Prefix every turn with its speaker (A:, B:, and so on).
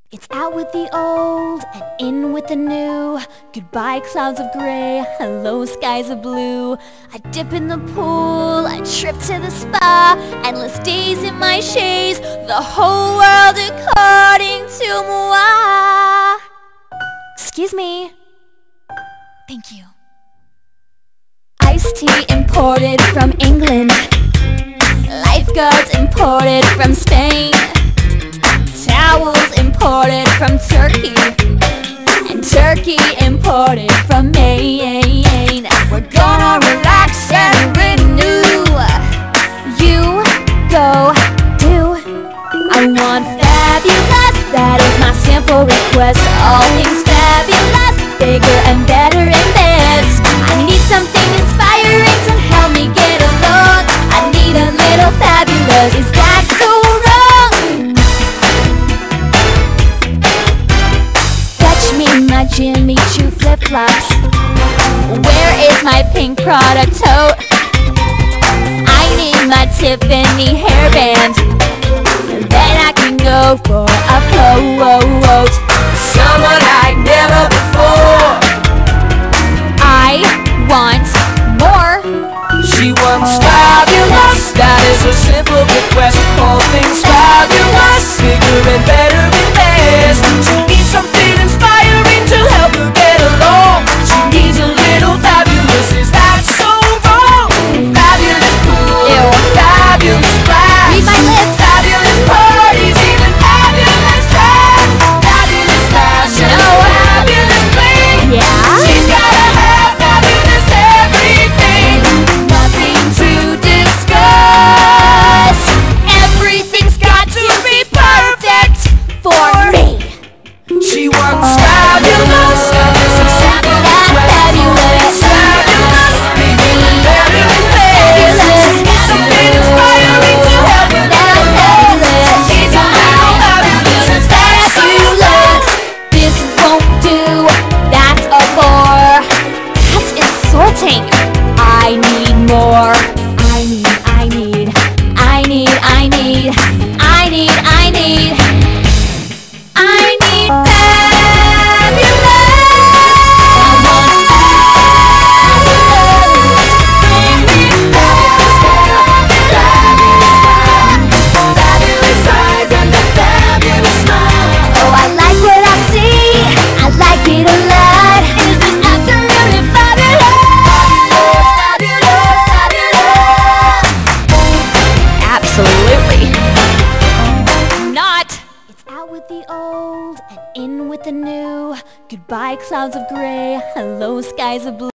A: It's out with the old and in with the new. Goodbye clouds of gray, hello skies of blue. I dip in the pool, I trip to the spa. Endless days in my chaise, the whole world according to moi. Excuse me. Thank you. Iced tea imported from England, lifeguards imported from Spain, towels imported from Turkey, and Turkey imported from Maine. We're gonna relax and renew. You go do. I want fabulous, that is my simple request. All things fabulous, bigger and better and best. I need something inspiring to help me get along. I need a little fabulous, is that so wrong? Fetch me my Jimmy Choo flip-flops. Where is my pink Prada tote? I need my Tiffany hairband, then I can go for a float.
B: Someone like never before.
A: I want more.
B: She wants fabulous, that is a simple request. All things fabulous, bigger and better and best. She needs something inspiring to help her get along. She needs a little fabulous, is that so wrong? Fabulous pool,
A: Ew.
B: fabulous splash.
A: Read my lips.
B: Fabulous parties, even fabulous trash. Fabulous fashion,
A: No.
B: fabulous bling.
A: Yeah?
B: She's gotta have fabulous everything.
A: Nothing to discuss. Everything's got to be perfect for me.
B: She wants fabulous, that is a simple request.
A: Fabulous.
B: Fabulous, bigger and better and best.
A: Fabulous.
B: Needs something inspiring to help her get along. Needs a little fabulous, is that so wrong?
A: This won't do. That's a bore. That's insulting. I need more. I need fabulous.
B: Fabulous eyes and a fabulous smile.
A: Oh, I like what I see. I like it a lot. This is absolutely fabulous. Absolutely not. It's out with the old and in with the new. Goodbye clouds of gray, hello skies of blue.